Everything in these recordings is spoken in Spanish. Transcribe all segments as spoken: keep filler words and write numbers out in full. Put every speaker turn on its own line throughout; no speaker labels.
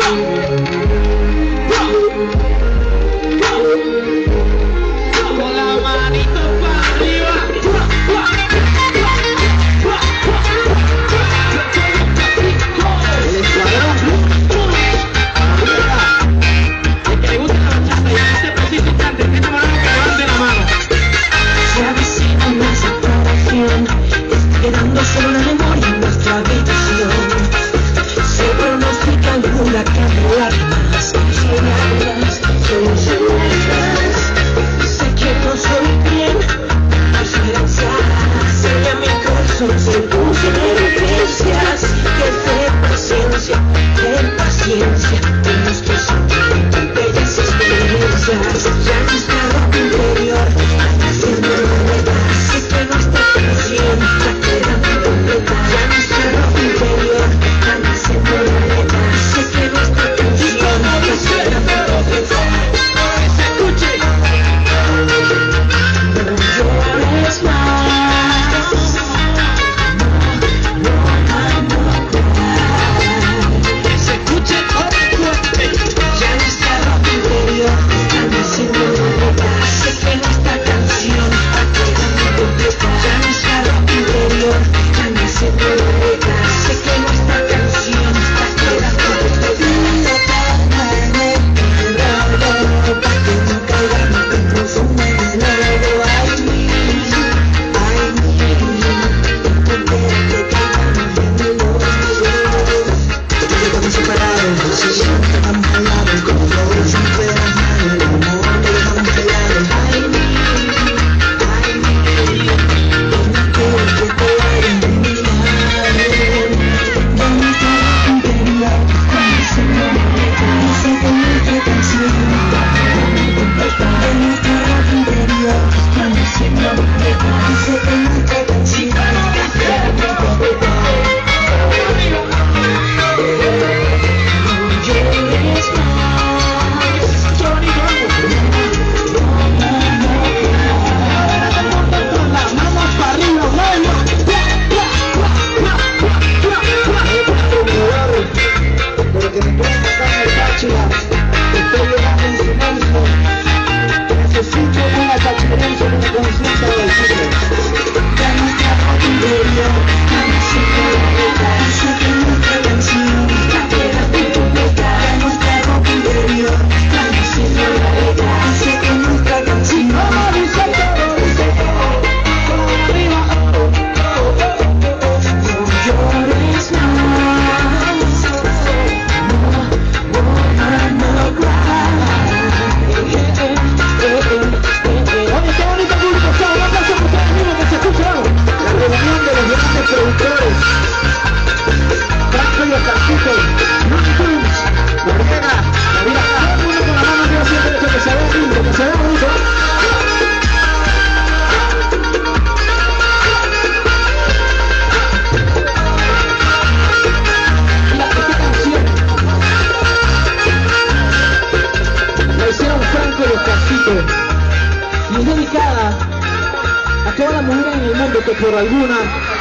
Que por alguna,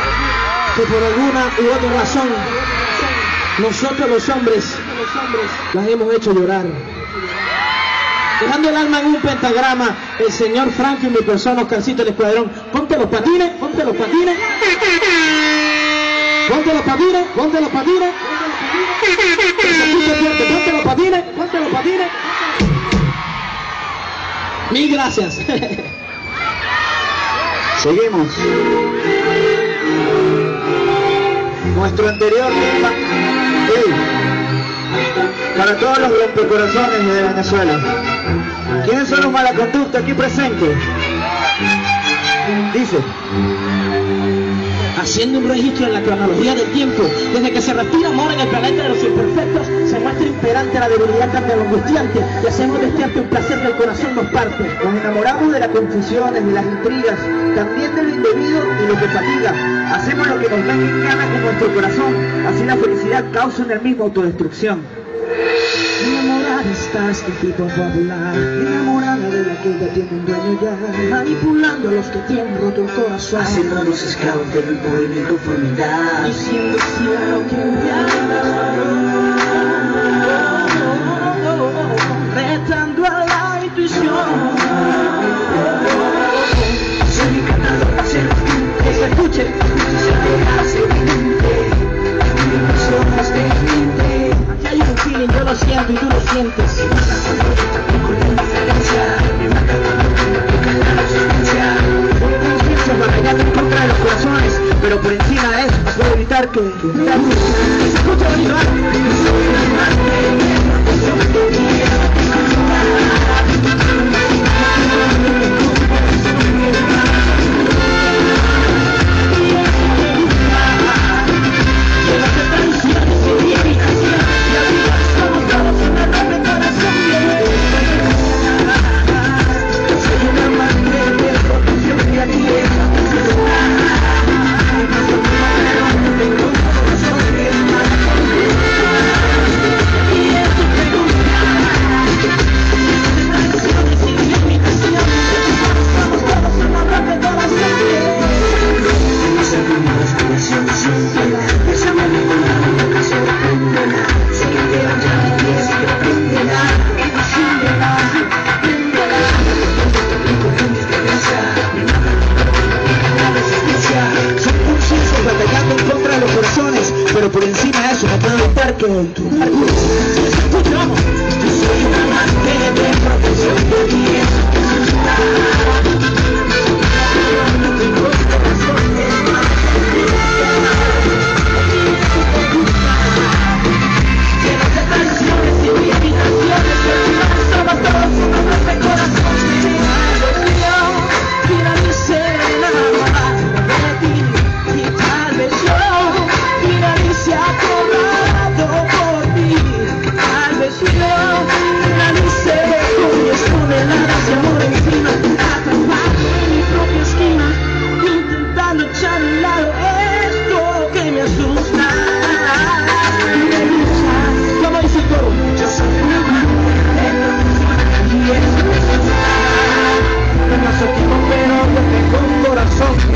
que por alguna u otra razón, nosotros los hombres las hemos hecho llorar. Dejando el alma en un pentagrama, el señor Frankie, mi persona, Oscarcito, el escuadrón. Ponte los patines, ponte los patines. Ponte los patines, ponte los patines. Ponte los patines, ponte los patines. Mil gracias.
Seguimos. Nuestro anterior tema, hey, para todos los rompecorazones de Venezuela. ¿Quiénes son los malaconductos aquí presentes? Dice:
haciendo un registro en la cronología del tiempo, desde que se respira amor en el planeta de los imperfectos, se muestra imperante la debilidad cambia lo angustiante, y hacemos de este arte un placer que el corazón nos parte.
Nos enamoramos de las confusiones, de las intrigas, también de lo indebido y lo que fatiga. Hacemos lo que nos venga en gana con nuestro corazón, así la felicidad causa en el mismo autodestrucción.
Enamorada estás del tipo popular, enamorada de la que ya tiene un dueño ya, manipulando a los que tienen roto el corazón,
haciéndonos esclavos del movimiento conformidad,
diciendo sí a lo que me lo siento y tú lo sientes. Conciencia batallando en contra de los corazones, pero por encima de eso no puedo evitar que... ¿Se escucha bonito? Pero por encima de eso no puedo evitar que tu marco se escuchamos. Yo soy un amante de profesión de belleza. No tengo corazón, es más lleno de traiciones y de invitaciones. Somos todos unos de corazón. Finalice enamorar de ti y tal vez yo se ha cobrado por ti, tal vez yo finalice con mis toneladas de amor encima, atrapado en mi propia esquina, intentando echar a un lado esto que me asusta, me lucha, como dice el coro, yo soy una amante de profesión y eso me asusta, no me asotico pero yo tengo un corazón.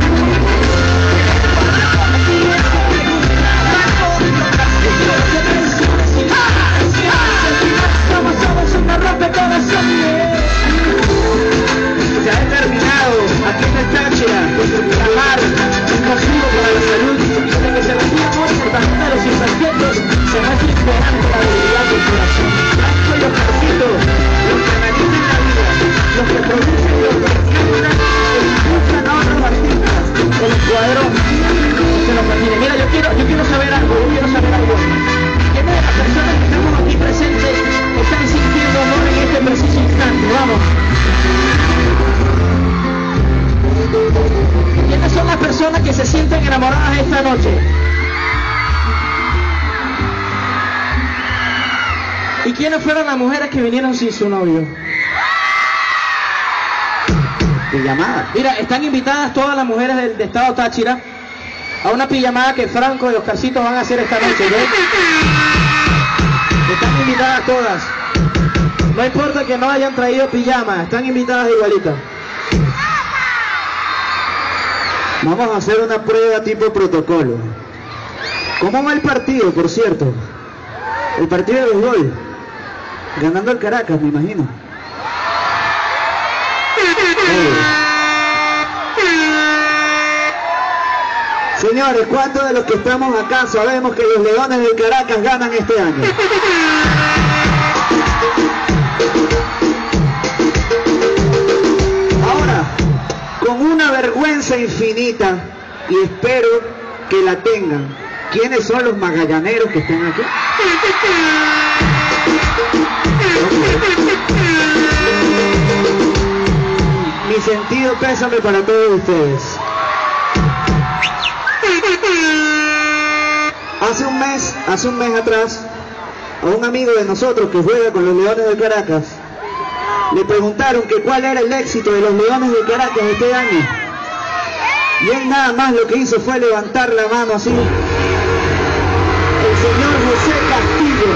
Ya he terminado aquí en el Táchira trabajar un nocivo para la salud de que se recibe amor por parte de los imperfectos se va esperando la debilidad del corazón. Blanco y oscarcito, los que analizan la vida, los que producen los que estimulan e impulsan a otros artistas el cuadro se los mantiene. Mira, yo quiero, yo quiero saber algo, yo quiero saber algo. ¿Quiénes de las personas que estamos aquí presentes están sintiendo amor en este preciso instante? Vamos. ¿Quiénes son las personas que se sienten enamoradas esta noche? ¿Y quiénes fueron las mujeres que vinieron sin su novio?
Pijamada.
Mira, están invitadas todas las mujeres del de estado Táchira a una pijamada que Franco y Oscarcito van a hacer esta noche, ¿ves? Están invitadas todas. No importa que no hayan traído pijama, están invitadas igualitas.
Vamos a hacer una prueba tipo protocolo. ¿Cómo va el partido, por cierto? El partido de béisbol. Ganando el Caracas, me imagino. Eh. Señores, ¿cuántos de los que estamos acá sabemos que los Leones del Caracas ganan este año? Ahora, con una vergüenza infinita, y espero que la tengan, ¿quiénes son los magallaneros que están aquí? Mi sentido pésame para todos ustedes. Hace un mes, hace un mes atrás, a un amigo de nosotros que juega con los Leones de Caracas, le preguntaron que cuál era el éxito de los Leones de Caracas este año. Y él nada más lo que hizo fue levantar la mano así. El señor José Castillo,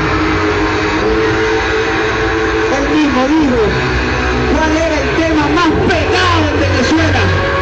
él mismo dijo cuál era el tema más pegado en Venezuela.